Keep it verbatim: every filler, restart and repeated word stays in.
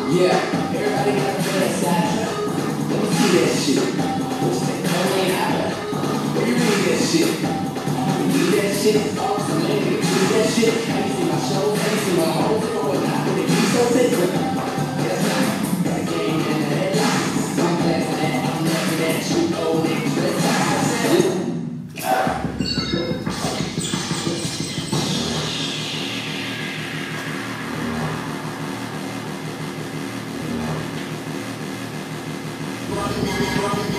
Yeah, everybody got to play a side track. Let me see that shit. What's that? Come ain't out. Where you read that shit? You read that shit? Awesome, man. You read that shit? Have you seen my shows? Have you seen my hoes? Or whatnot? Would it be so different? Yes, sir. Got a game in the headlights. I'm glad for that. I'm never that. You old niggas. Let's talk about that. Running, running, running.